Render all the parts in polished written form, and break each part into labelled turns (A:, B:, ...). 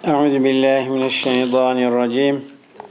A: Euzu billahi mineşşeytanirracim.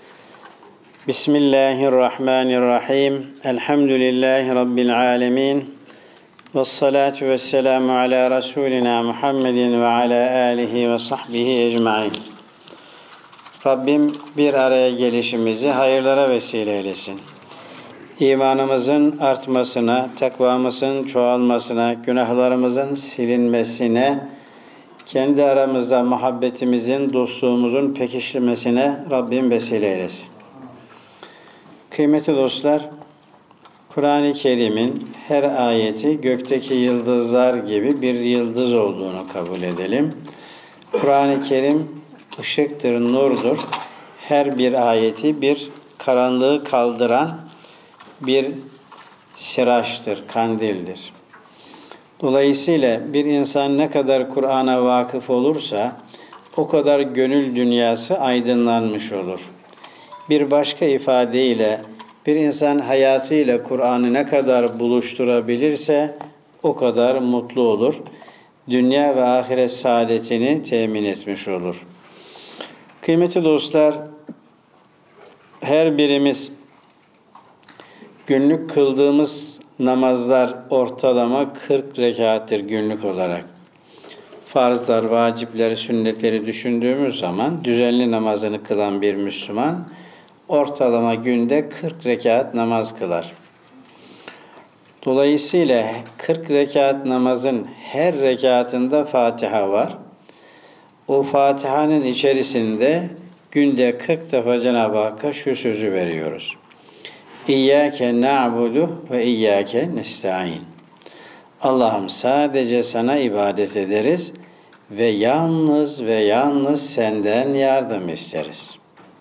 A: Bismillahirrahmanirrahim. Elhamdülillahi rabbil alamin. Ves salatu vesselamu ala Resulina Muhammedin ve ala alihi ve sahbihi ecmaîn. Rabbim bir araya gelişimizi hayırlara vesile eylesin. İmanımızın artmasına, takvamızın çoğalmasına, günahlarımızın silinmesine, kendi aramızda muhabbetimizin, dostluğumuzun pekişmesine Rabbim vesile eylesin. Kıymetli dostlar, Kur'an-ı Kerim'in her ayeti gökteki yıldızlar gibi bir yıldız olduğunu kabul edelim. Kur'an-ı Kerim ışıktır, nurdur. Her bir ayeti bir karanlığı kaldıran bir siraçtır, kandildir. Dolayısıyla bir insan ne kadar Kur'an'a vakıf olursa o kadar gönül dünyası aydınlanmış olur. Bir başka ifadeyle bir insan hayatıyla Kur'an'ı ne kadar buluşturabilirse o kadar mutlu olur. Dünya ve ahiret saadetini temin etmiş olur. Kıymetli dostlar, her birimiz günlük kıldığımız namazlar ortalama 40 rekattır günlük olarak. Farzlar, vacipleri, sünnetleri düşündüğümüz zaman düzenli namazını kılan bir Müslüman ortalama günde 40 rekat namaz kılar. Dolayısıyla 40 rekat namazın her rekatında Fatiha var. O Fatiha'nın içerisinde günde 40 defa Cenab-ı Hakk'a şu sözü veriyoruz. İyyâke na'budu ve iyyâke nesta'in. Allah'ım sadece sana ibadet ederiz ve yalnız senden yardım isteriz.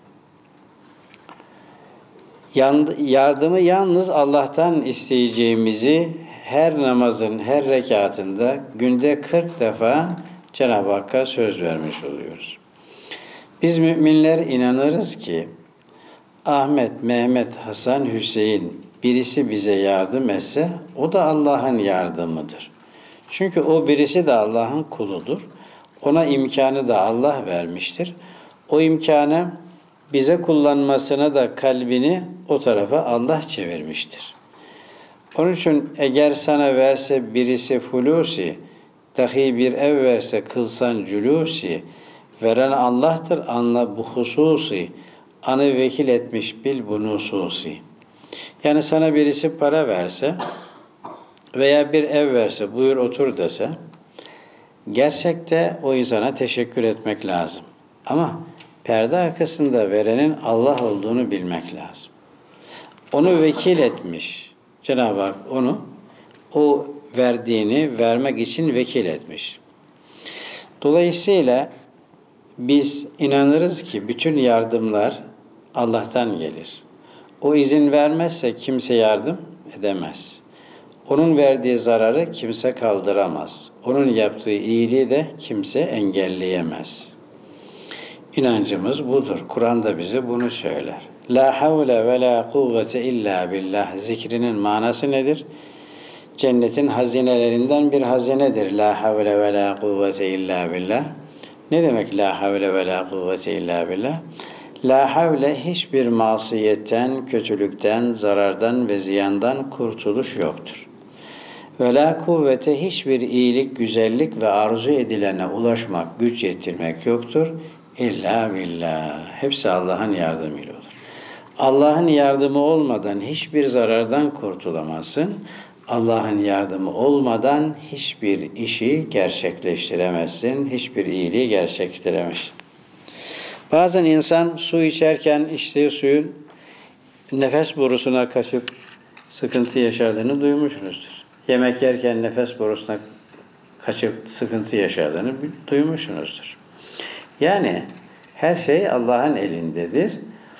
A: Yardımı yalnız Allah'tan isteyeceğimizi her namazın her rekatında günde 40 defa Cenab-ı Hakk'a söz vermiş oluyoruz. Biz müminler inanırız ki Ahmet, Mehmet, Hasan, Hüseyin birisi bize yardım etse o da Allah'ın yardımıdır. Çünkü o birisi de Allah'ın kuludur. Ona imkanı da Allah vermiştir. O imkanı bize kullanmasına da kalbini o tarafa Allah çevirmiştir. Onun için eğer sana verse birisi fulusi, dahi bir ev verse kılsan culusi, veren Allah'tır anla bu hususi, anı vekil etmiş bil bu nususi. Yani sana birisi para verse veya bir ev verse, buyur otur dese, gerçekte o insana teşekkür etmek lazım. Ama perde arkasında verenin Allah olduğunu bilmek lazım. Onu vekil etmiş. Cenab-ı Hak onu o verdiğini vermek için vekil etmiş. Dolayısıyla biz inanırız ki bütün yardımlar Allah'tan gelir. O izin vermezse kimse yardım edemez. Onun verdiği zararı kimse kaldıramaz. Onun yaptığı iyiliği de kimse engelleyemez. İnancımız budur. Kur'an da bize bunu söyler. La havle ve la kuvvete illa billah zikrinin manası nedir? Cennetin hazinelerinden bir hazinedir. La havle ve la kuvvete illa billah. Ne demek la havle ve la kuvvete illa billah? La havle hiçbir masiyetten, kötülükten, zarardan ve ziyandan kurtuluş yoktur. Ve la kuvvete hiçbir iyilik, güzellik ve arzu edilene ulaşmak, güç yetirmek yoktur. İlla billah. Hepsi Allah'ın yardımıyla olur. Allah'ın yardımı olmadan hiçbir zarardan kurtulamazsın. Allah'ın yardımı olmadan hiçbir işi gerçekleştiremezsin. Hiçbir iyiliği gerçekleştiremezsin. Bazen insan su içerken içtiği suyun nefes borusuna kaçıp sıkıntı yaşadığını duymuşsunuzdur. Yemek yerken nefes borusuna kaçıp sıkıntı yaşadığını duymuşsunuzdur. Yani her şey Allah'ın elindedir.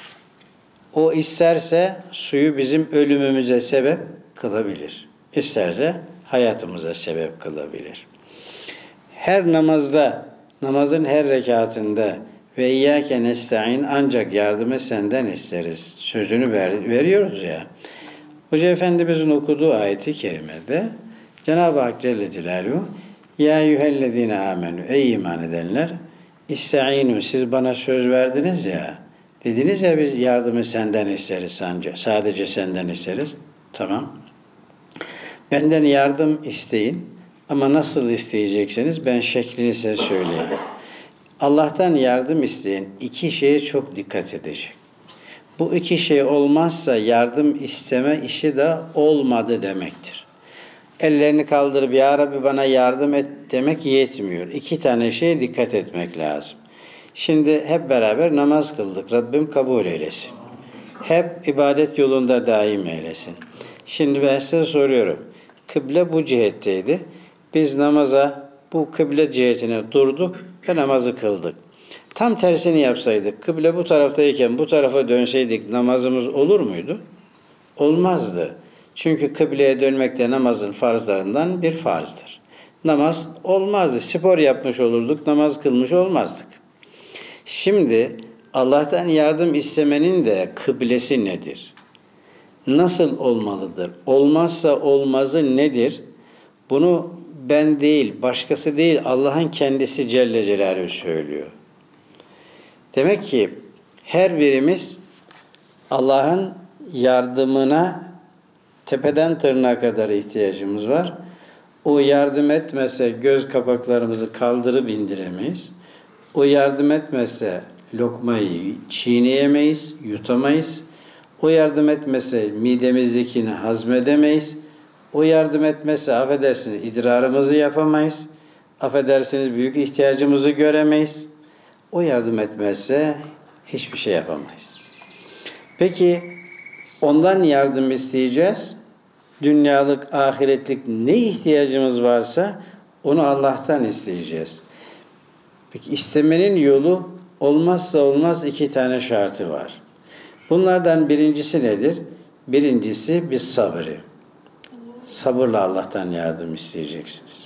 A: O isterse suyu bizim ölümümüze sebep kılabilir. İsterse hayatımıza sebep kılabilir. Her namazda, namazın her rekatında ve iyyâke nesta'in ancak yardımı senden isteriz sözünü veriyoruz ya. Hoca Efendimizin okuduğu ayeti kerimede Cenab-ı Hak Celle Celaluhu Ya eyyühellezine amenü ey iman edenler İsta'inu, siz bana söz verdiniz ya. Dediniz ya biz yardımı senden isteriz sadece. Sadece senden isteriz. Tamam. Benden yardım isteyin. Ama nasıl isteyeceksiniz? Ben şeklini size söyleyeyim. Allah'tan yardım isteyen iki şeye çok dikkat edecek. Bu iki şey olmazsa yardım isteme işi de olmadı demektir. Ellerini kaldırıp ya Rabbi bana yardım et demek yetmiyor. İki tane şeye dikkat etmek lazım. Şimdi hep beraber namaz kıldık. Rabbim kabul eylesin. Hep ibadet yolunda daim eylesin. Şimdi ben size soruyorum. Kıble bu cihetteydi. Biz namaza bu kıble cihetine durduk ve namazı kıldık. Tam tersini yapsaydık, kıble bu taraftayken bu tarafa dönseydik namazımız olur muydu? Olmazdı. Çünkü kıbleye dönmek de namazın farzlarından bir farzdır. Namaz olmazdı. Spor yapmış olurduk, namaz kılmış olmazdık. Şimdi Allah'tan yardım istemenin de kıblesi nedir? Nasıl olmalıdır? Olmazsa olmazı nedir? Bunu ben değil, başkası değil, Allah'ın kendisi Celle Celaluhu söylüyor. Demek ki her birimiz Allah'ın yardımına tepeden tırnağa kadar ihtiyacımız var. O yardım etmese göz kapaklarımızı kaldırıp indiremeyiz. O yardım etmese lokmayı çiğneyemeyiz, yutamayız. O yardım etmese midemizdekini hazmedemeyiz. O yardım etmese affedersiniz idrarımızı yapamayız. Affedersiniz büyük ihtiyacımızı göremeyiz. O yardım etmezse hiçbir şey yapamayız. Peki ondan yardım isteyeceğiz. Dünyalık, ahiretlik ne ihtiyacımız varsa onu Allah'tan isteyeceğiz. Peki istemenin yolu olmazsa olmaz iki tane şartı var. Bunlardan birincisi nedir? Birincisi bir sabrı. Sabırla Allah'tan yardım isteyeceksiniz.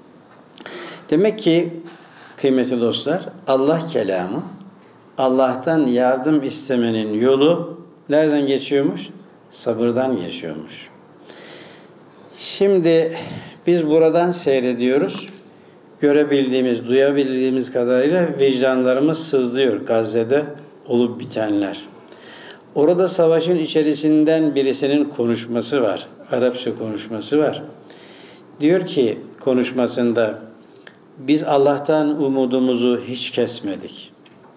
A: Demek ki kıymetli dostlar, Allah kelamı, Allah'tan yardım istemenin yolu nereden geçiyormuş? Sabırdan geçiyormuş. Şimdi biz buradan seyrediyoruz. Görebildiğimiz, duyabildiğimiz kadarıyla vicdanlarımız sızlıyor Gazze'de olup bitenler. Orada savaşın içerisinden birisinin konuşması var. Arapça konuşması var. Diyor ki konuşmasında biz Allah'tan umudumuzu hiç kesmedik.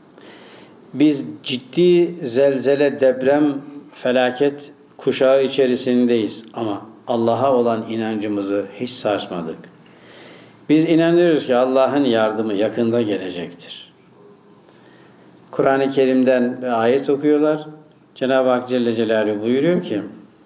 A: Biz ciddi zelzele, deprem, felaket kuşağı içerisindeyiz ama Allah'a olan inancımızı hiç sarsmadık. Biz inanıyoruz ki Allah'ın yardımı yakında gelecektir. Kur'an-ı Kerim'den bir ayet okuyorlar. Cenab-ı Hak Celle Celaluhu buyuruyor ki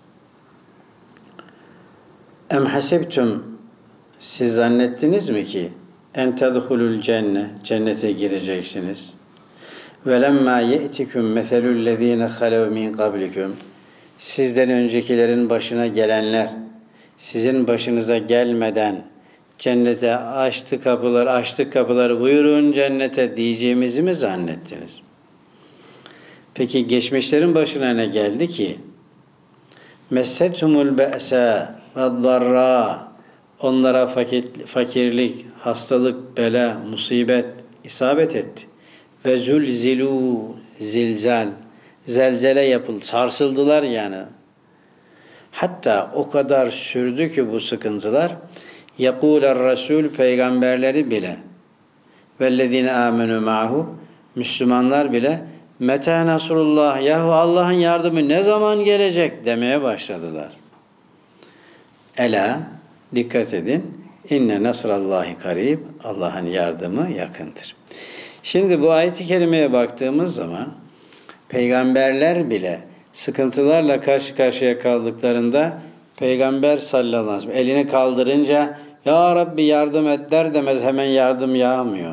A: Em hasibtum, siz zannettiniz mi ki en tedhulul cennete gireceksiniz. Ve lemma ye'tikum meselü'llezine halev min qablikum, sizden öncekilerin başına gelenler sizin başınıza gelmeden cennete açtı kapılar buyurun cennete diyeceğimizi mi zannettiniz? Peki geçmişlerin başına ne geldi ki? Messethumul be'sa ve darra, onlara fakirlik, hastalık, bela, musibet isabet etti. Ve zulzilu, zelzele yapıldı, sarsıldılar yani. Hatta o kadar sürdü ki bu sıkıntılar, yekûler Resul, peygamberleri bile, vellezine âmenû ma'hu, Müslümanlar bile, Meta nasrullah, yahu Allah'ın yardımı ne zaman gelecek demeye başladılar. Ela, dikkat edin, inne nasrallahi karib, Allah'ın yardımı yakındır. Şimdi bu ayet-i kerimeye baktığımız zaman peygamberler bile sıkıntılarla karşı karşıya kaldıklarında Peygamber sallallahu aleyhi ve sellem elini kaldırınca ya Rabbi yardım et der demez hemen yardım yağmıyor.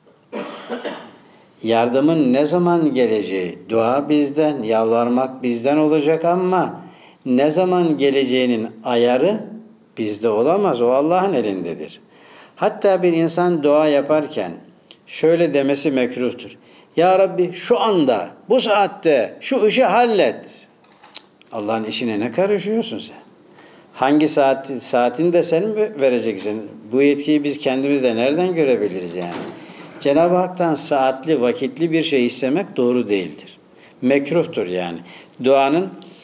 A: Yardımın ne zaman geleceği, dua bizden, yalvarmak bizden olacak ama ne zaman geleceğinin ayarı bizde olamaz. O Allah'ın elindedir. Hatta bir insan dua yaparken şöyle demesi mekruhtur. Ya Rabbi şu anda, bu saatte şu işi hallet. Allah'ın işine ne karışıyorsun sen? Hangi saatini de sen mi vereceksin? Bu yetkiyi biz kendimizde nereden görebiliriz yani? Cenab-ı Hak'tan saatli, vakitli bir şey istemek doğru değildir. Mekruhtur yani. Duanın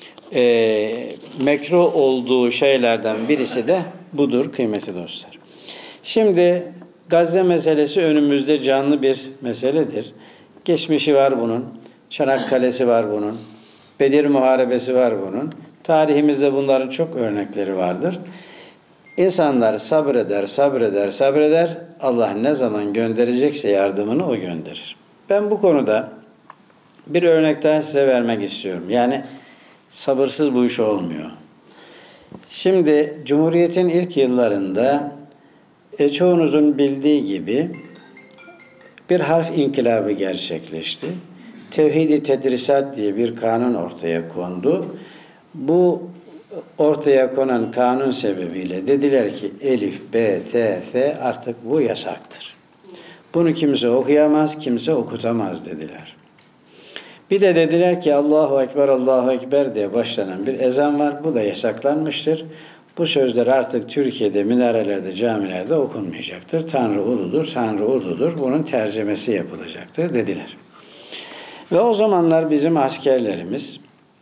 A: mekruh olduğu şeylerden birisi de budur kıymetli dostlar. Şimdi Gazze meselesi önümüzde canlı bir meseledir. Geçmişi var bunun. Çanakkale'si var bunun. Bedir Muharebesi var bunun. Tarihimizde bunların çok örnekleri vardır. İnsanlar sabreder, sabreder, sabreder. Allah ne zaman gönderecekse yardımını o gönderir. Ben bu konuda bir örnek daha size vermek istiyorum. Yani sabırsız bu iş olmuyor. Şimdi Cumhuriyet'in ilk yıllarında çoğunuzun bildiği gibi bir harf inkılabı gerçekleşti. Tevhid-i Tedrisat diye bir kanun ortaya kondu. Bu ortaya konan kanun sebebiyle dediler ki Elif, B, T, F artık bu yasaktır. Bunu kimse okuyamaz, kimse okutamaz dediler. Bir de dediler ki Allahu Ekber, Allahu Ekber diye başlanan bir ezan var. Bu da yasaklanmıştır. Bu sözler artık Türkiye'de minarelerde, camilerde okunmayacaktır. Tanrı uludur, Tanrı uludur. Bunun tercümesi yapılacaktır dediler. Ve o zamanlar bizim askerlerimiz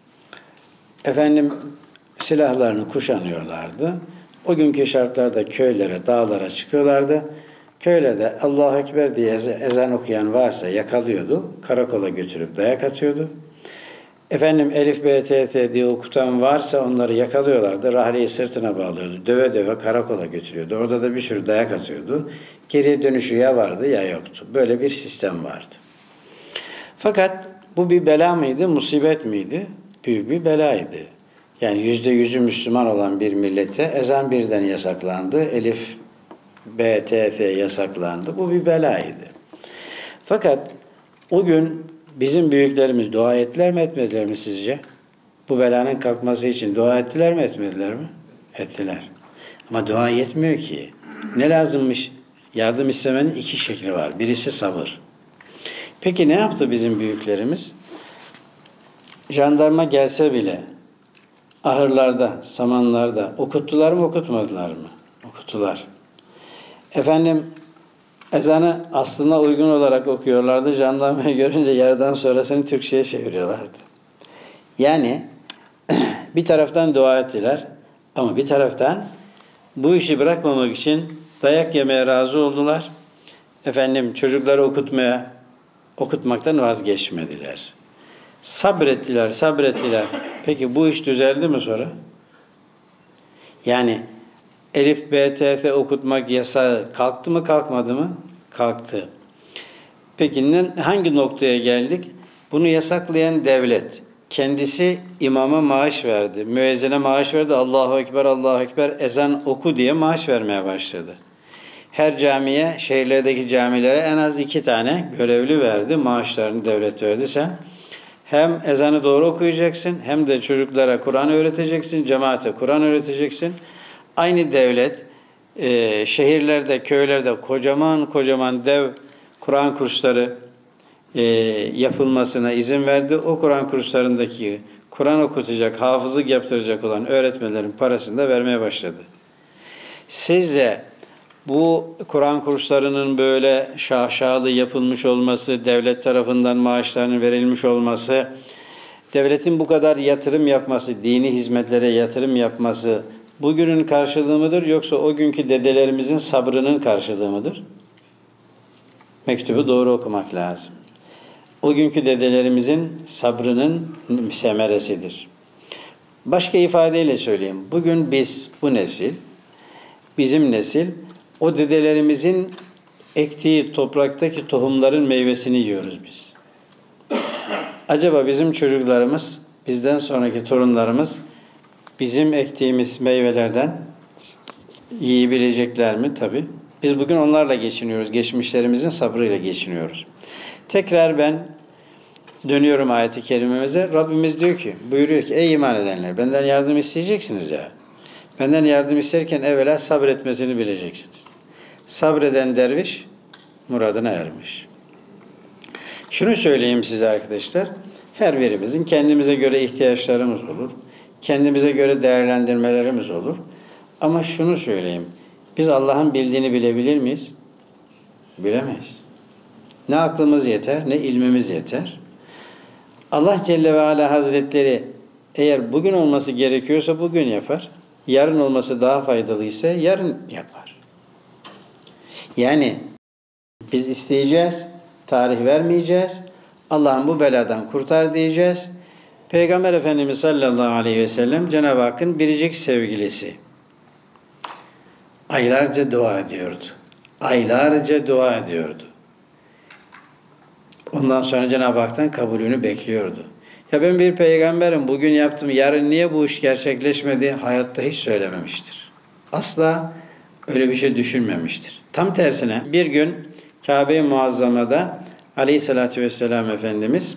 A: silahlarını kuşanıyorlardı. O günkü şartlarda köylere, dağlara çıkıyorlardı. Köylerde Allahu Ekber diye ezan okuyan varsa yakalıyordu. Karakola götürüp dayak atıyordu. Elif, B, T, T diye okutan varsa onları yakalıyorlardı. Rahleyi sırtına bağlıyordu. Döve döve karakola götürüyordu. Orada da bir sürü dayak atıyordu. Geriye dönüşü ya vardı ya yoktu. Böyle bir sistem vardı. Fakat bu bir bela mıydı, musibet miydi? Büyük bir belaydı. Yani %100'ü Müslüman olan bir millete ezan birden yasaklandı. Elif, B, T, T yasaklandı. Bu bir belaydı. Fakat o gün bizim büyüklerimiz dua ettiler mi etmediler mi sizce? Bu belanın kalkması için dua ettiler mi etmediler mi? Ettiler. Ama dua yetmiyor ki. Ne lazımmış? Yardım istemenin iki şekli var. Birisi sabır. Peki ne yaptı bizim büyüklerimiz? Jandarma gelse bile ahırlarda, samanlarda okuttular mı okutmadılar mı? Okuttular. Ezanı aslına uygun olarak okuyorlardı. Jandarmayı görünce yerden sonrasını Türkçe'ye çeviriyorlardı. Yani bir taraftan dua ettiler ama bir taraftan bu işi bırakmamak için dayak yemeye razı oldular. Çocukları okutmaktan vazgeçmediler. Sabrettiler, sabrettiler. Peki bu iş düzeldi mi sonra? Yani Elif, B, T, F okutmak yasağı kalktı mı kalkmadı mı? Kalktı. Peki hangi noktaya geldik? Bunu yasaklayan devlet. Kendisi imama maaş verdi. Müezzine maaş verdi. Allahu Ekber, Allahu Ekber ezan oku diye maaş vermeye başladı. Her camiye, şehirlerdeki camilere en az 2 tane görevli verdi. Maaşlarını devlet verdi. Sen hem ezanı doğru okuyacaksın, hem de çocuklara Kur'an öğreteceksin, cemaate Kur'an öğreteceksin. Aynı devlet şehirlerde, köylerde kocaman kocaman dev Kur'an kursları yapılmasına izin verdi. O Kur'an kurslarındaki Kur'an okutacak, hafızlık yaptıracak olan öğretmenlerin parasını da vermeye başladı. Sizce bu Kur'an kurslarının böyle şaşalı yapılmış olması, devlet tarafından maaşlarının verilmiş olması, devletin bu kadar yatırım yapması, dini hizmetlere yatırım yapması bugünün karşılığı mıdır yoksa o günkü dedelerimizin sabrının karşılığı mıdır? Mektubu doğru okumak lazım. O günkü dedelerimizin sabrının semeresidir. Başka ifadeyle söyleyeyim. Bugün biz, bu nesil, bizim nesil, o dedelerimizin ektiği topraktaki tohumların meyvesini yiyoruz biz. Acaba bizim çocuklarımız, bizden sonraki torunlarımız bizim ektiğimiz meyvelerden yiyebilecekler mi? Tabii. Biz bugün onlarla geçiniyoruz. Geçmişlerimizin sabrıyla geçiniyoruz. Tekrar ben dönüyorum ayet-i kerimemize. Rabbimiz diyor ki, buyuruyor ki ey iman edenler benden yardım isteyeceksiniz ya. Benden yardım isterken evvela sabretmesini bileceksiniz. Sabreden derviş muradına ermiş. Şunu söyleyeyim size arkadaşlar. Her birimizin kendimize göre ihtiyaçlarımız olur. Kendimize göre değerlendirmelerimiz olur. Ama şunu söyleyeyim. Biz Allah'ın bildiğini bilebilir miyiz? Bilemeyiz. Ne aklımız yeter, ne ilmimiz yeter. Allah Celle ve Ala Hazretleri eğer bugün olması gerekiyorsa bugün yapar. Yarın olması daha faydalıysa yarın yapar. Yani biz isteyeceğiz, tarih vermeyeceğiz. Allah'ım bu beladan kurtar diyeceğiz. Peygamber Efendimiz sallallahu aleyhi ve sellem Cenab-ı Hakk'ın biricik sevgilisi. Aylarca dua ediyordu. Aylarca dua ediyordu. Ondan sonra Cenab-ı Hak'tan kabulünü bekliyordu. Ya ben bir peygamberim, bugün yaptım, yarın niye bu iş gerçekleşmedi? Hayatta hiç söylememiştir. Asla öyle bir şey düşünmemiştir. Tam tersine bir gün Kabe-i Muazzama'da Aleyhisselatü Vesselam Efendimiz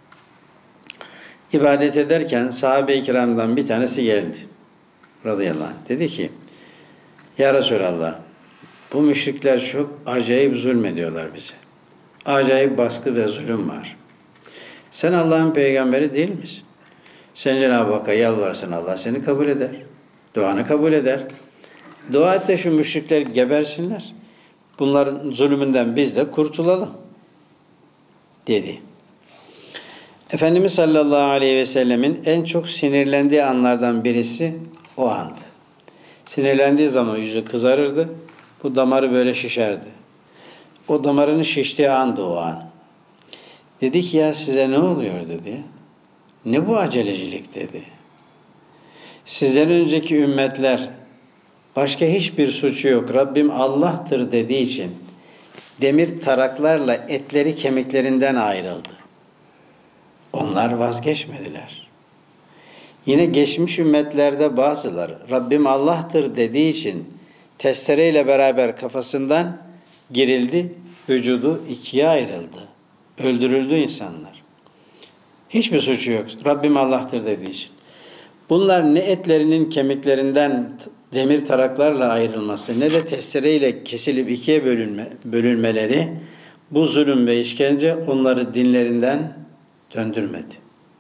A: ibadet ederken sahabe-i kiramdan bir tanesi geldi. Radıyallahu anh. Dedi ki, Ya Resulallah, bu müşrikler çok acayip zulmediyorlar bize. Acayip baskı ve zulüm var. Sen Allah'ın peygamberi değil misin? Sen Cenab-ı Hakk'a yalvarsın, Allah seni kabul eder. Duanı kabul eder. Dua et de şu müşrikler gebersinler. Bunların zulmünden biz de kurtulalım. Dedi. Efendimiz sallallahu aleyhi ve sellemin en çok sinirlendiği anlardan birisi o andı. Sinirlendiği zaman yüzü kızarırdı. Bu damarı böyle şişerdi. O damarının şiştiği andı o an. Dedi ki ya size ne oluyor dedi. Ne bu acelecilik dedi. Sizden önceki ümmetler başka hiçbir suçu yok. Rabbim Allah'tır dediği için demir taraklarla etleri kemiklerinden ayrıldı. Onlar vazgeçmediler. Yine geçmiş ümmetlerde bazıları Rabbim Allah'tır dediği için testereyle beraber kafasından girildi, vücudu ikiye ayrıldı. Öldürüldü insanlar. Hiçbir suçu yok. Rabbim Allah'tır dediği için. Bunlar ne etlerinin kemiklerinden demir taraklarla ayrılması ne de testereyle kesilip ikiye bölünmeleri bu zulüm ve işkence onları dinlerinden döndürmedi.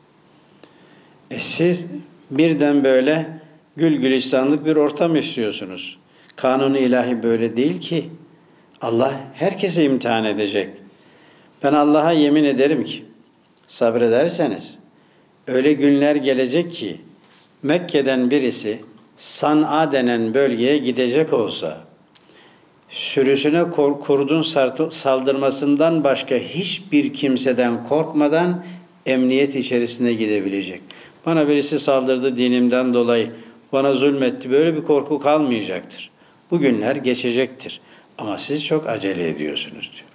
A: Siz birden böyle gül gülistanlık bir ortam istiyorsunuz. Kanun-u ilahi böyle değil ki. Allah herkesi imtihan edecek. Ben Allah'a yemin ederim ki sabrederseniz öyle günler gelecek ki Mekke'den birisi San'a denen bölgeye gidecek olsa sürüsüne kurdun saldırmasından başka hiçbir kimseden korkmadan emniyet içerisine gidebilecek. Bana birisi saldırdı dinimden dolayı, bana zulmetti. Böyle bir korku kalmayacaktır. Bu günler geçecektir. Ama siz çok acele ediyorsunuz diyor.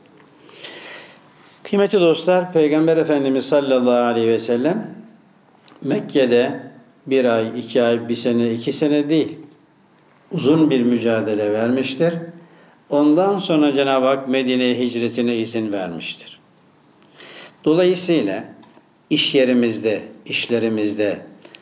A: Kıymetli dostlar, Peygamber Efendimiz sallallahu aleyhi ve sellem Mekke'de 1 ay, 2 ay, 1 sene, 2 sene değil, uzun bir mücadele vermiştir. Ondan sonra Cenab-ı Hak Medine'ye hicretine izin vermiştir. Dolayısıyla iş yerimizde, işlerimizde,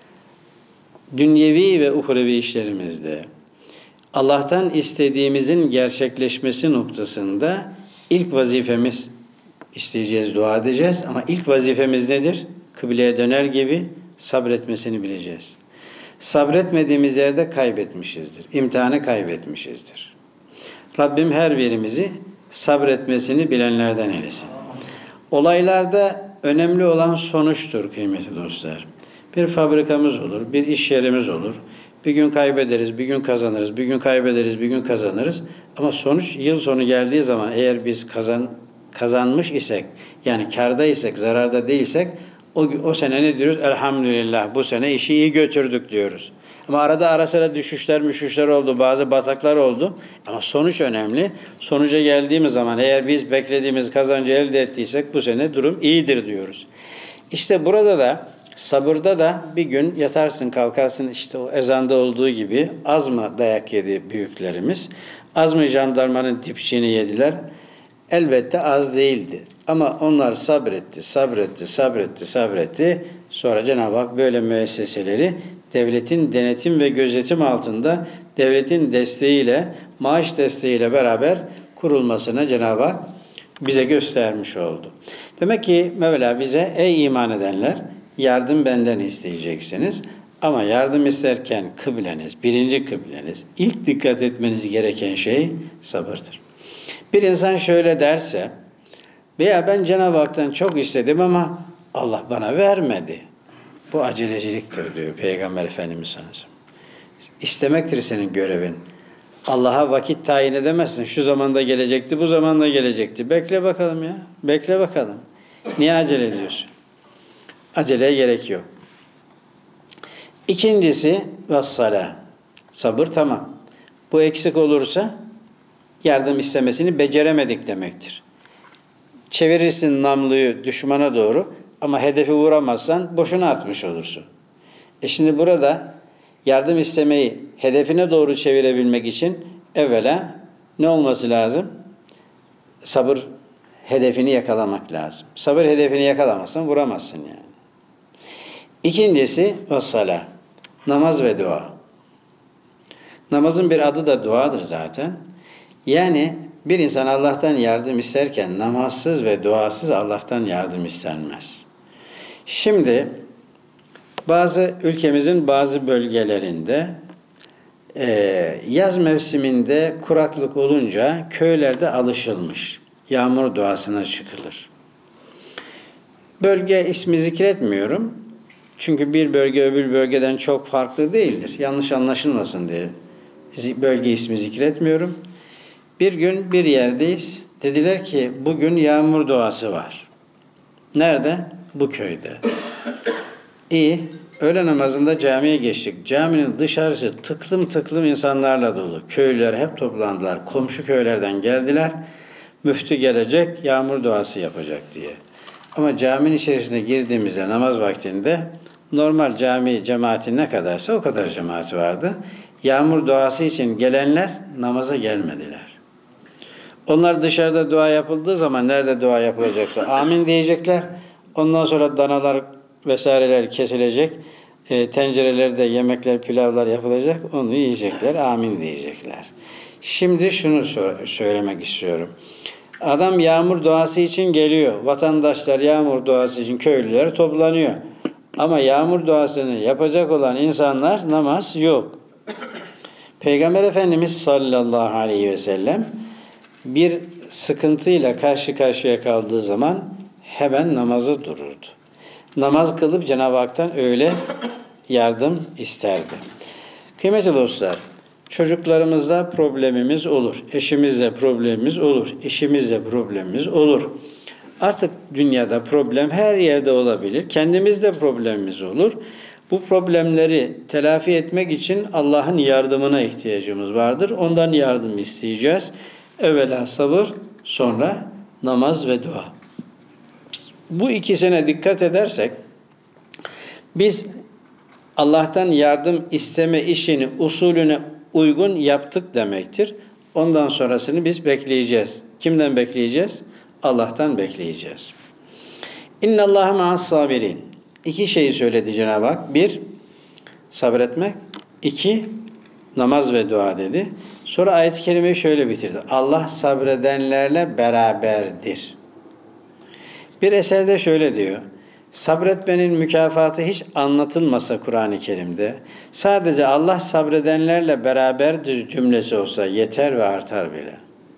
A: dünyevi ve uhrevi işlerimizde Allah'tan istediğimizin gerçekleşmesi noktasında ilk vazifemiz, isteyeceğiz, dua edeceğiz ama ilk vazifemiz nedir? Kıbleye döner gibi sabretmesini bileceğiz. Sabretmediğimiz yerde kaybetmişizdir. İmtihanı kaybetmişizdir. Rabbim her birimizi sabretmesini bilenlerden eylesin. Olaylarda önemli olan sonuçtur kıymetli dostlar. Bir fabrikamız olur, bir iş yerimiz olur. Bir gün kaybederiz, bir gün kazanırız, bir gün kaybederiz, bir gün kazanırız. Ama sonuç yıl sonu geldiği zaman eğer biz kazanmış isek, yani kârda isek, zararda değilsek o sene ne diyoruz? Elhamdülillah bu sene işi iyi götürdük diyoruz. Ama ara sıra düşüşler oldu, bazı bataklar oldu. Ama sonuç önemli. Sonuca geldiğimiz zaman eğer biz beklediğimiz kazancı elde ettiysek bu sene durum iyidir diyoruz. İşte burada da sabırda da bir gün yatarsın kalkarsın işte o ezanda olduğu gibi az mı dayak yedi büyüklerimiz? Az mı jandarmanın dipçiğini yediler? Elbette az değildi. Ama onlar sabretti. Sonra Cenab-ı Hak böyle müesseseleri devletin denetim ve gözetim altında devletin desteğiyle, maaş desteğiyle beraber kurulmasına Cenab-ı Hak bize göstermiş oldu. Demek ki Mevla bize ey iman edenler yardım benden isteyeceksiniz. Ama yardım isterken birinci kıbleniz, ilk dikkat etmeniz gereken şey sabırdır. Bir insan şöyle derse, Veya ben Cenab-ı Hak'tan çok istedim ama Allah bana vermedi. Bu aceleciliktir diyor Peygamber Efendimiz sallallahu aleyhi ve sellem. İstemektir senin görevin. Allah'a vakit tayin edemezsin. Şu zamanda gelecekti, bu zamanda gelecekti. Bekle bakalım ya. Bekle bakalım. Niye acele ediyorsun? Aceleye gerek yok. İkincisi vessala. Sabır tamam. Bu eksik olursa yardım istemesini beceremedik demektir. Çevirirsin namluyu düşmana doğru ama hedefi vuramazsan boşuna atmış olursun. Şimdi burada yardım istemeyi hedefine doğru çevirebilmek için evvela ne olması lazım? Sabır hedefini yakalamak lazım. Sabır hedefini yakalamazsan vuramazsın yani. İkincisi vessala. Namaz ve dua. Namazın bir adı da duadır zaten. Yani bir insan Allah'tan yardım isterken namazsız ve duasız Allah'tan yardım istenmez. Şimdi ülkemizin bazı bölgelerinde yaz mevsiminde kuraklık olunca köylerde alışılmış. Yağmur duasına çıkılır. Bölge ismi zikretmiyorum. Çünkü bir bölge öbür bölgeden çok farklı değildir. Yanlış anlaşılmasın diye bölge ismi zikretmiyorum. Bir gün bir yerdeyiz. Dediler ki bugün yağmur duası var. Nerede? Bu köyde. İyi. Öğle namazında camiye geçtik. Caminin dışarısı tıklım tıklım insanlarla dolu. Köylüler hep toplandılar. Komşu köylerden geldiler. Müftü gelecek, yağmur duası yapacak diye. Ama caminin içerisine girdiğimizde namaz vaktinde normal cami cemaati ne kadarsa o kadar cemaati vardı. Yağmur duası için gelenler namaza gelmediler. Onlar dışarıda dua yapıldığı zaman nerede dua yapılacaksa amin diyecekler. Ondan sonra danalar vesaireler kesilecek. Tencerelerde yemekler, pilavlar yapılacak. Onu yiyecekler, amin diyecekler. Şimdi şunu söylemek istiyorum. Adam yağmur duası için geliyor. Vatandaşlar yağmur duası için köylüler toplanıyor. Ama yağmur duasını yapacak olan insanlar namaz yok. Peygamber Efendimiz sallallahu aleyhi ve sellem bir sıkıntıyla karşı karşıya kaldığı zaman hemen namazı dururdu. Namaz kılıp Cenab-ı Hak'tan öyle yardım isterdi. Kıymetli dostlar, çocuklarımızla problemimiz olur. Eşimizle problemimiz olur. İşimizle problemimiz olur. Artık dünyada problem her yerde olabilir. Kendimizde problemimiz olur. Bu problemleri telafi etmek için Allah'ın yardımına ihtiyacımız vardır. Ondan yardım isteyeceğiz. Evvela sabır, sonra namaz ve dua. Bu ikisine dikkat edersek, biz Allah'tan yardım isteme işini usulüne uygun yaptık demektir. Ondan sonrasını biz bekleyeceğiz. Kimden bekleyeceğiz? Allah'tan bekleyeceğiz. İnna Allaha ma'as sabirin. İki şeyi söyledi Cenab-ı Hak. Bir, sabretmek. İki, namaz ve dua dedi. Sonra ayet-i kerimeyi şöyle bitirdi. Allah sabredenlerle beraberdir. Bir eserde şöyle diyor. Sabretmenin mükafatı hiç anlatılmasa Kur'an-ı Kerim'de, sadece Allah sabredenlerle beraberdir cümlesi olsa yeter ve artar bile.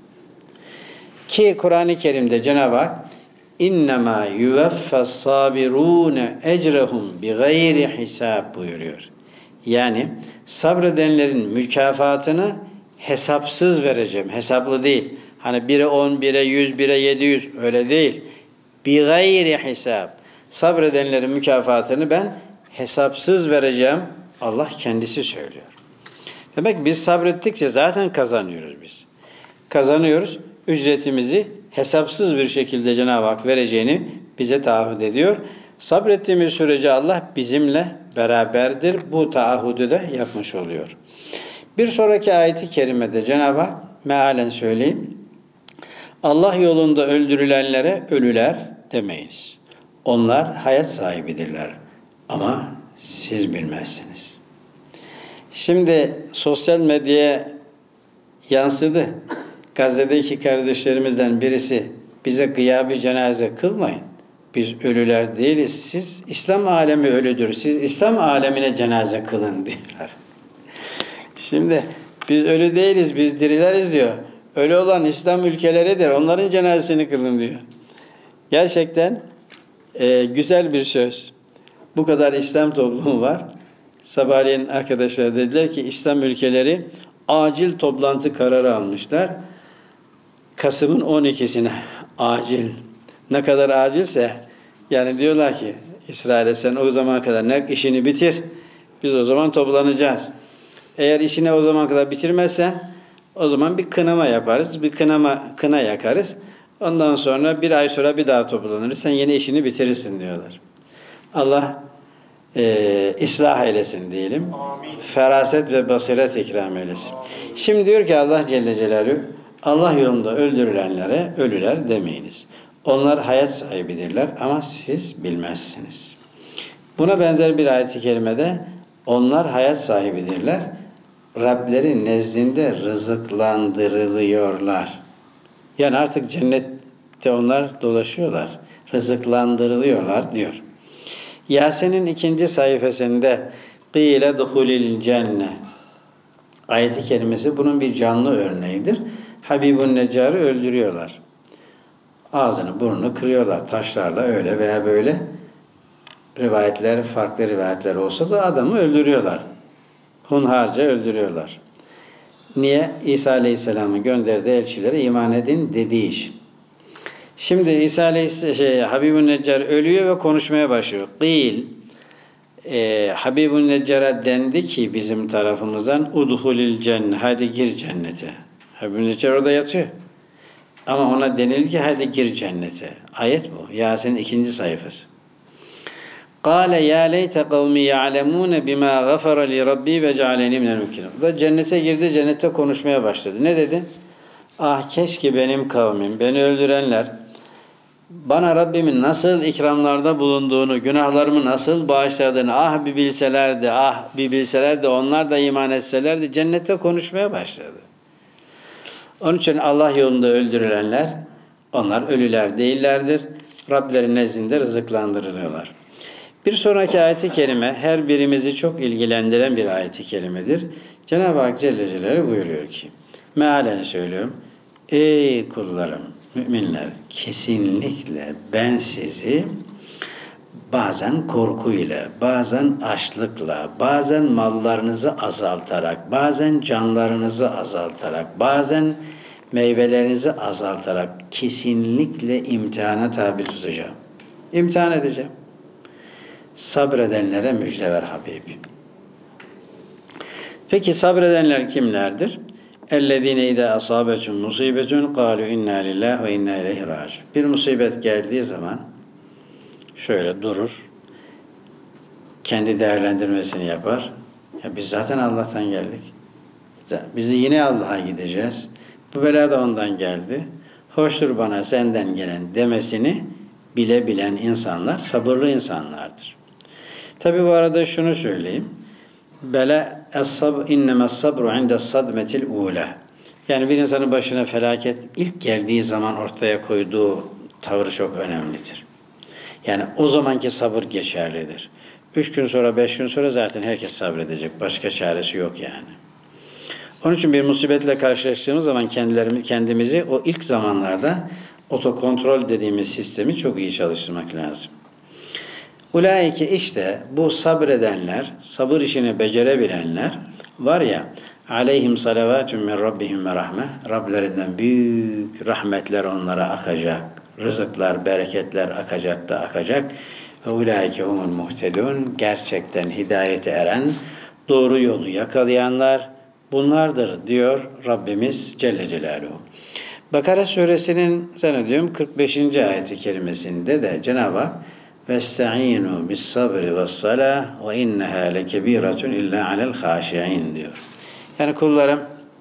A: Ki Kur'an-ı Kerim'de Cenab-ı Hak İnnemâ yuvaffas-sabirûne ecrehum bighayri hisab buyuruyor. Yani sabredenlerin mükafatını hesapsız vereceğim. Hesaplı değil. Hani 1'e 10, 1'e 100, 1'e 700 öyle değil. Bighayri hisab. Sabredenlerin mükafatını ben hesapsız vereceğim. Allah kendisi söylüyor. Demek biz sabrettikçe zaten kazanıyoruz biz. Kazanıyoruz. Ücretimizi hesapsız bir şekilde Cenab-ı Hak vereceğini bize taahhüt ediyor. Sabrettiğimiz sürece Allah bizimle beraberdir. Bu taahhüdü de yapmış oluyor. Bir sonraki ayet-i kerimede Cenab-ı Hak mealen söyleyeyim. Allah yolunda öldürülenlere ölüler demeyiz. Onlar hayat sahibidirler. Ama siz bilmezsiniz. Şimdi sosyal medyaya yansıdı. Gazze'deki kardeşlerimizden birisi bize gıyabi cenaze kılmayın. Biz ölüler değiliz. Siz İslam alemi ölüdür. Siz İslam alemine cenaze kılın diyorlar. Şimdi biz ölü değiliz, biz dirileriz diyor. Ölü olan İslam ülkeleridir. Onların cenazesini kılın diyor. Gerçekten güzel bir söz. Bu kadar İslam toplumu var. Sabahleyin arkadaşlar dediler ki İslam ülkeleri acil toplantı kararı almışlar. Kasım'ın 12'sine acil. Ne kadar acilse yani diyorlar ki İsrail'e sen o zamana kadar ne işini bitir. Biz o zaman toplanacağız. Eğer işini o zamana kadar bitirmezsen o zaman bir kınama yaparız. Bir kına yakarız. Ondan sonra bir ay sonra bir daha toplanırız. Sen yeni işini bitirirsin diyorlar. Allah ıslah eylesin diyelim.
B: Amin.
A: Feraset ve basiret ikram eylesin. Şimdi diyor ki Allah Celle Celaluhu, Allah yolunda öldürülenlere ölüler demeyiniz. Onlar hayat sahibidirler ama siz bilmezsiniz. Buna benzer bir ayet-i kerimede onlar hayat sahibidirler. Rableri nezdinde rızıklandırılıyorlar. Yani artık cennette onlar dolaşıyorlar. Rızıklandırılıyorlar diyor. Yasin'in 2. sayfasında قِيلَ دُخُلِ الْجَنَّةِ ayet-i kerimesi bunun bir canlı örneğidir. Habibun Neccar'ı öldürüyorlar. Ağzını burnunu kırıyorlar taşlarla öyle veya böyle. Rivayetler, farklı rivayetler olsa da adamı öldürüyorlar. Hunharca öldürüyorlar. Niye? İsa Aleyhisselam'ın gönderdiği elçilere iman edin dediği iş. Şimdi İsa Aleyhisselam, Habibun Neccar ölüyor ve konuşmaya başlıyor. Qil, Habibun Neccar'a dendi ki bizim tarafımızdan udhulil cennet, hadi gir cennete. Habibun Neccar orada yatıyor. Ama ona denildi ki hadi gir cennete. Ayet bu. Yasin'in 2. sayfası. Kâle yâ leyte kavmi ya'lemûne bimâ gafara li rabbi ve cealeni minel mükrim. Da cennete girdi, cennette konuşmaya başladı. Ne dedi? Ah keşke benim kavmim, beni öldürenler, bana Rabbimin nasıl ikramlarda bulunduğunu, günahlarımı nasıl bağışladığını bir bilselerdi, onlar da iman etselerdi, cennette konuşmaya başladı. Onun için Allah yolunda öldürülenler, onlar ölüler değillerdir. Rableri nezdinde rızıklandırılıyorlar. Bir sonraki ayet-i kerime her birimizi çok ilgilendiren bir ayet-i kerimedir. Cenab-ı Hak Celle Celaluhu buyuruyor ki, mealen söylüyorum, ey kullarım, müminler, kesinlikle ben sizi bazen korkuyla, bazen açlıkla, bazen mallarınızı azaltarak, bazen canlarınızı azaltarak, bazen meyvelerinizi azaltarak kesinlikle imtihana tabi tutacağım. İmtihan edeceğim. Sabredenlere müjde ver Habibim. Peki sabredenler kimlerdir? اَلَّذ۪ينَ اِذَا أَصَابَتُمْ مُصِيبَةٌ قَالُوا اِنَّا لِلّٰهِ وَاِنَّا اِلَيْهِ رَاجِعُونَ. Bir musibet geldiği zaman şöyle durur, kendi değerlendirmesini yapar. Ya biz zaten Allah'tan geldik. Biz de yine Allah'a gideceğiz. Bu bela da ondan geldi. Hoştur bana senden gelen demesini bilen insanlar sabırlı insanlardır. Tabi bu arada şunu söyleyeyim. İnnemâ sabru inde sadmetil ûlâ. Yani bir insanın başına felaket ilk geldiği zaman ortaya koyduğu tavrı çok önemlidir. Yani o zamanki sabır geçerlidir. 3 gün sonra, 5 gün sonra zaten herkes sabredecek. Başka çaresi yok yani. Onun için bir musibetle karşılaştığımız zaman kendimizi o ilk zamanlarda otokontrol dediğimiz sistemi çok iyi çalıştırmak lazım. Ulaike işte bu sabredenler, sabır işini becerebilenler var ya, aleyhim salavatun min rabbihim ve rahme, Rablerinden büyük rahmetler onlara akacak, rızıklar, bereketler akacak da akacak. Ve ulaike humul muhtedun, gerçekten hidayete eren, doğru yolu yakalayanlar bunlardır diyor Rabbimiz Celle Celaluhu. Bakara suresinin zannediyorum 45. ayeti kerimesinde de Cenab-ı Hak وَاسْتَعِينُوا بِالصَّبْرِ وَالصَّلَاةِ وَاِنَّهَا لَكَب۪يرَةٌ اِلَّا عَلَى الْخَاشِعِينَ diyor. Yani kullarım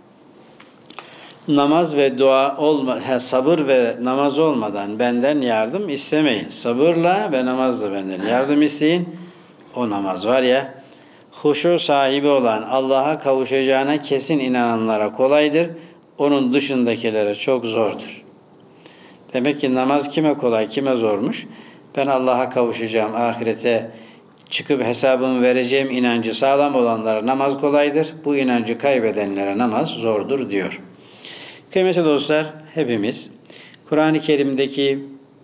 A: namaz ve dua sabır ve namaz olmadan benden yardım istemeyin. Sabırla ve namazla benden yardım isteyin. O namaz var ya, huşu sahibi olan, Allah'a kavuşacağına kesin inananlara kolaydır. Onun dışındakilere çok zordur. Demek ki namaz kime kolay, kime zormuş? Ben Allah'a kavuşacağım, ahirete çıkıp hesabımı vereceğim inancı sağlam olanlara namaz kolaydır. Bu inancı kaybedenlere namaz zordur diyor. Kıymetli dostlar, hepimiz Kur'an-ı Kerim'deki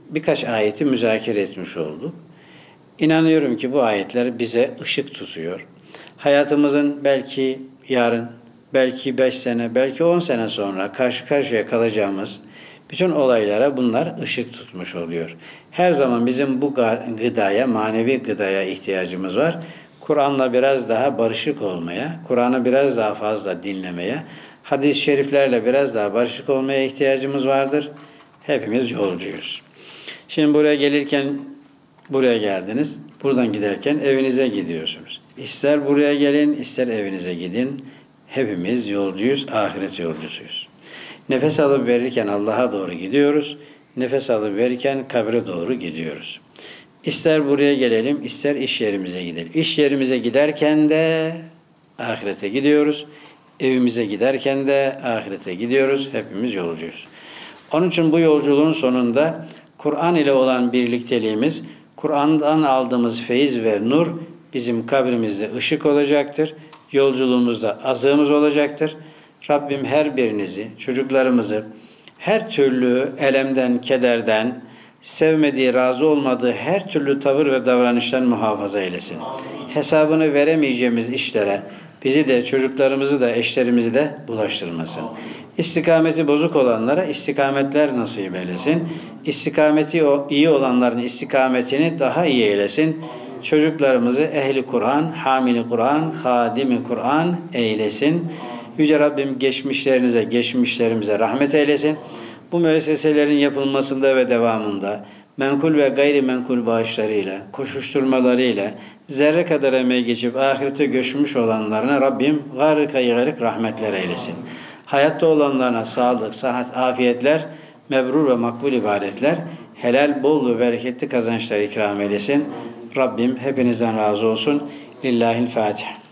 A: birkaç ayeti müzakere etmiş olduk. İnanıyorum ki bu ayetler bize ışık tutuyor. Hayatımızın belki yarın, belki 5 sene, belki 10 sene sonra karşı karşıya kalacağımız bütün olaylara bunlar ışık tutmuş oluyor. Her zaman bizim bu gıdaya, manevi gıdaya ihtiyacımız var. Kur'an'la biraz daha barışık olmaya, Kur'an'ı biraz daha fazla dinlemeye, hadis-i şeriflerle biraz daha barışık olmaya ihtiyacımız vardır. Hepimiz yolcuyuz. Şimdi buraya gelirken buraya geldiniz. Buradan giderken evinize gidiyorsunuz. İster buraya gelin, ister evinize gidin. Hepimiz yolcuyuz, ahiret yolcusuyuz. Nefes alıp verirken Allah'a doğru gidiyoruz. Nefes alıp verirken kabre doğru gidiyoruz. İster buraya gelelim, ister iş yerimize gidelim. İş yerimize giderken de ahirete gidiyoruz. Evimize giderken de ahirete gidiyoruz. Hepimiz yolcuyuz. Onun için bu yolculuğun sonunda Kur'an ile olan birlikteliğimiz, Kur'an'dan aldığımız feyiz ve nur bizim kabrimizde ışık olacaktır. Yolculuğumuzda azığımız olacaktır. Rabbim her birinizi, çocuklarımızı her türlü elemden, kederden, sevmediği, razı olmadığı her türlü tavır ve davranıştan muhafaza eylesin. Hesabını veremeyeceğimiz işlere bizi de, çocuklarımızı da, eşlerimizi de bulaştırmasın. İstikameti bozuk olanlara istikametler nasip eylesin. İstikameti iyi olanların istikametini daha iyi eylesin. Çocuklarımızı ehli Kur'an, hamili Kur'an, hadimi Kur'an eylesin. Yüce Rabbim geçmişlerimize rahmet eylesin. Bu müesseselerin yapılmasında ve devamında menkul ve gayrimenkul bağışlarıyla, koşuşturmalarıyla zerre kadar emeği geçip ahirete göçmüş olanlarına Rabbim garık rahmetler eylesin. Hayatta olanlarına sağlık, sıhhat, afiyetler, mebrur ve makbul ibadetler, helal, bol ve bereketli kazançlar ikram eylesin. Rabbim hepinizden razı olsun. Lillahil Fatiha.